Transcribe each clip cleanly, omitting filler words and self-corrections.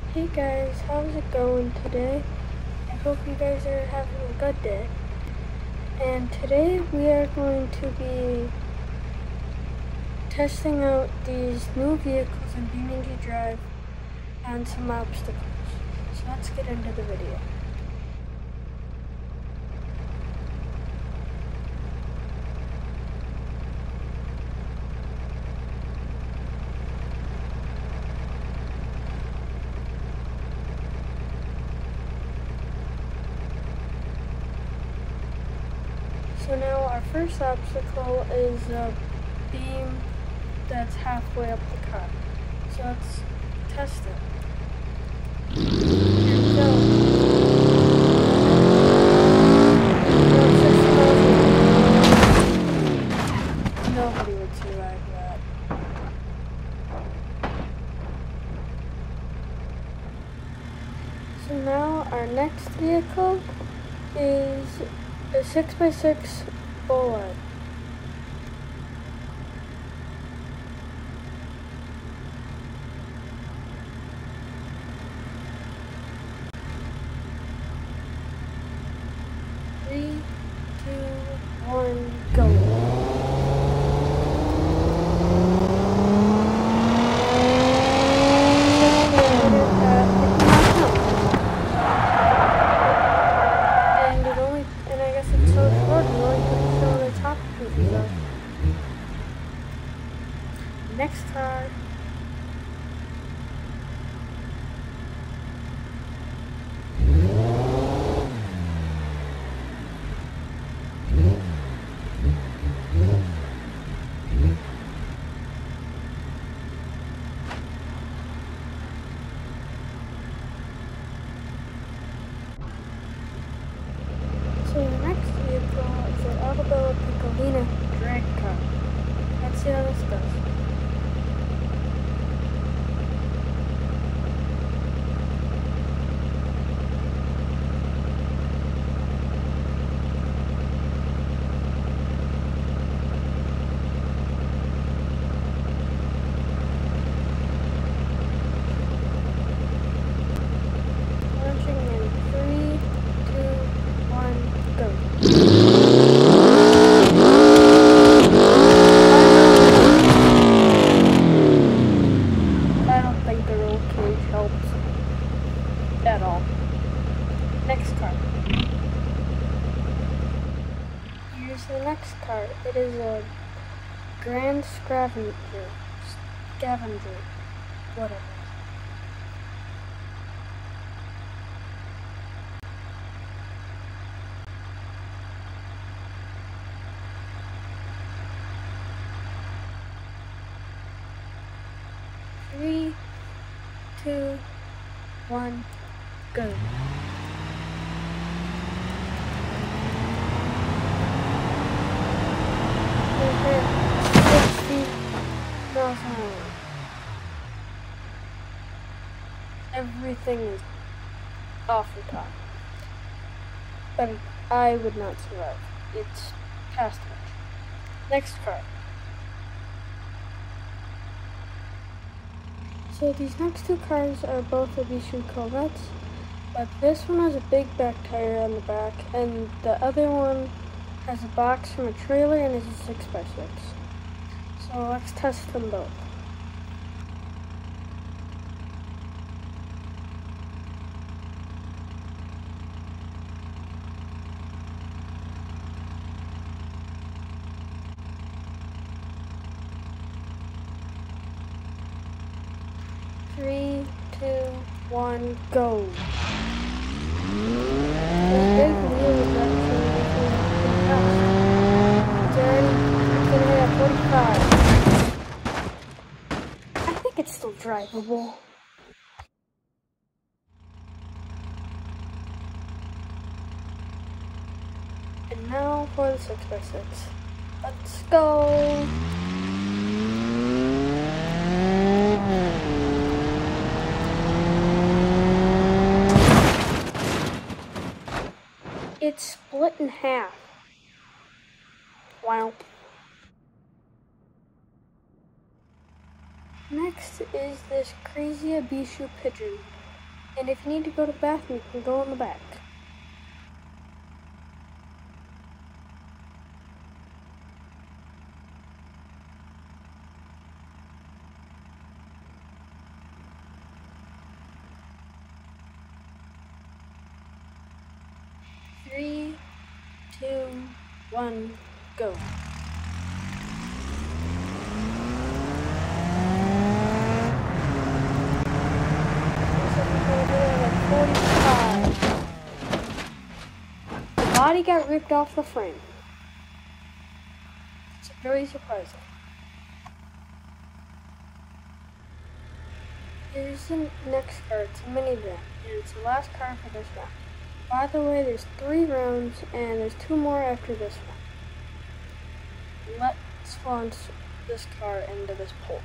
Hey guys, how's it going today? I hope you guys are having a good day. And today we are going to be testing out these new vehicles in beamng.drive and some obstacles. So let's get into the video. So now our first obstacle is a beam that's halfway up the car. So let's test it. Here we go. Nobody would survive that. So now our next vehicle is a 6x6 bullet. Three, two, one, go. And I guess it's so short, you only put some of the top pieces up. Next car. So the next vehicle is an Arabella Piccolina drag car. Let's see how this goes. Launching in 3, 2, 1, go. I don't think the roll cage helps at all. Next car. Here's the next car. It is a Grand Scavenger, whatever. Three, two, one, go. Everything is off the top. But I would not survive. It's past much. Next car. So these next two cars are both Ibisu Corvettes, but this one has a big back tire on the back, and the other one has a box from a trailer and is a 6x6. So let's test them both. Three, two, one, go. This big wheel is actually pretty fast. It's gonna hit at 45. I think it's still drivable. And now for the 6x6. Let's go. It's split in half. Wow. Next is this crazy Ibisu pigeon. And if you need to go to the bathroom, you can go in the back. Three, two, one, go. The body got ripped off the frame. It's very surprising. Here's the next car. It's a minivan, and it's the last car for this round. By the way, there's 3 rounds, and there's 2 more after this one. Let's launch this car into this pole.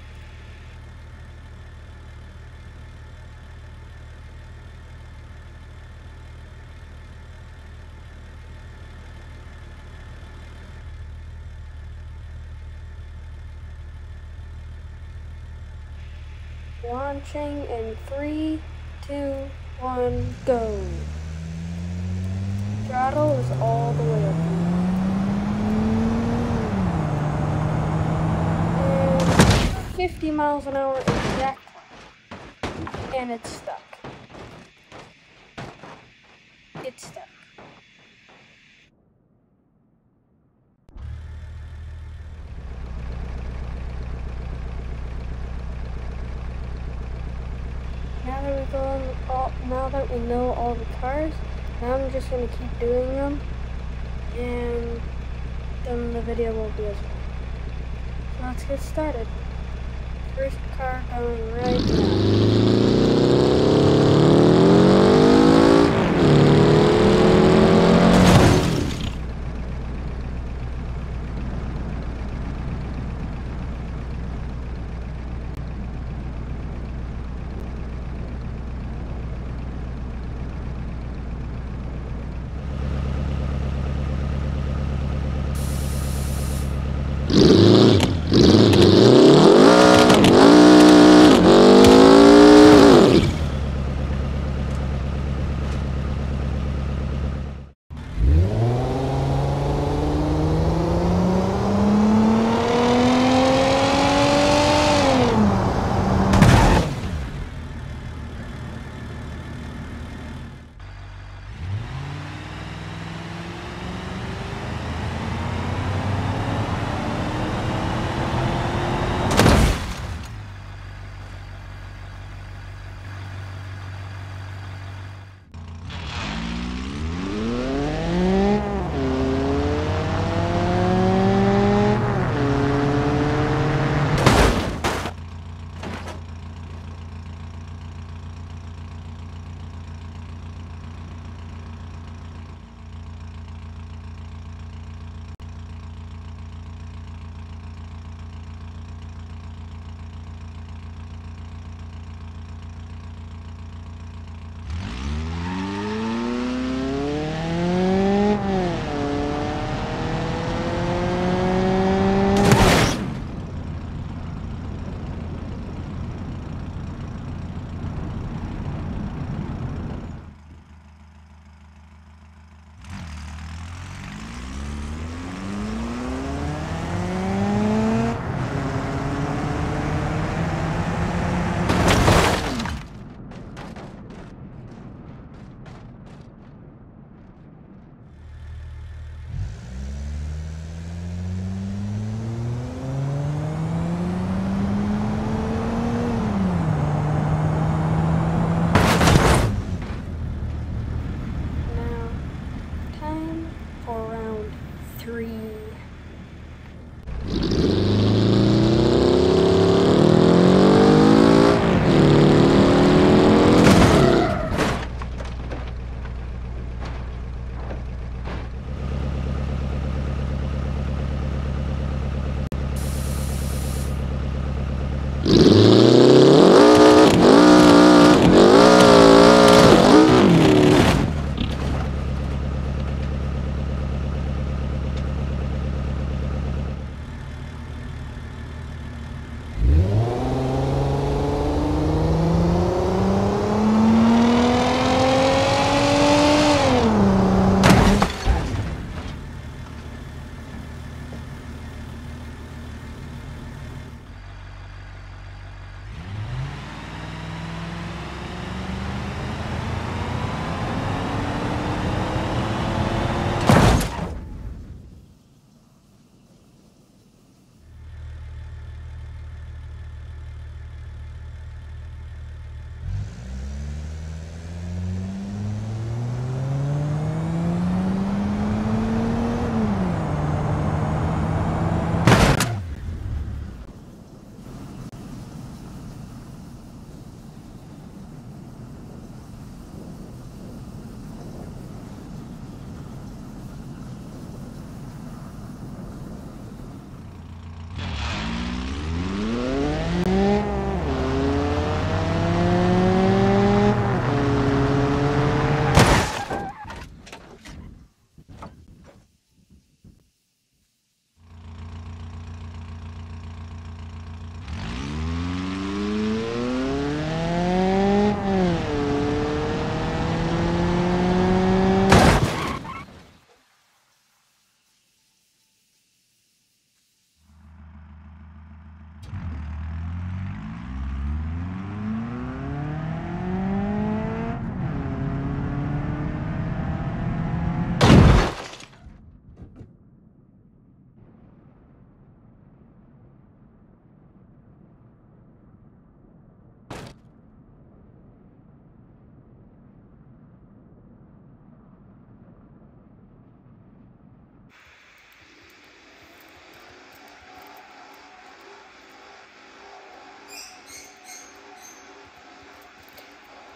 Launching in 3, 2, 1, go. Throttle is all the way up. And 50 miles an hour exactly. And it's stuck. It's stuck. Now that we know all the cars, now I'm just going to keep doing them, and then the video will be as well. So let's get started. First car going right now.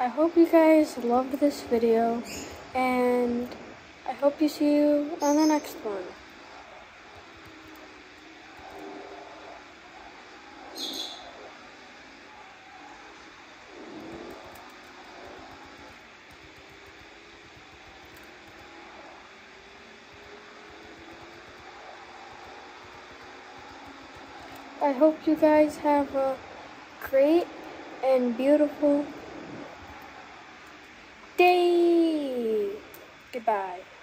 I hope you guys loved this video, and I hope you see you on the next one. I hope you guys have a great and beautiful day. Goodbye.